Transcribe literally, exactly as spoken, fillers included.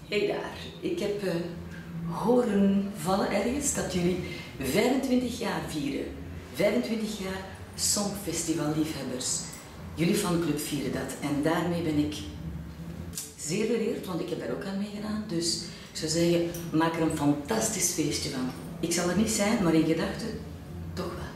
Hey daar, ik heb uh, horen vallen ergens dat jullie vijfentwintig jaar vieren. vijfentwintig jaar Songfestival-liefhebbers. Jullie fanclub vieren dat en daarmee ben ik zeer vereerd, want ik heb daar ook aan meegedaan. Dus ik zou zeggen, maak er een fantastisch feestje van. Ik zal er niet zijn, maar in gedachten toch wel.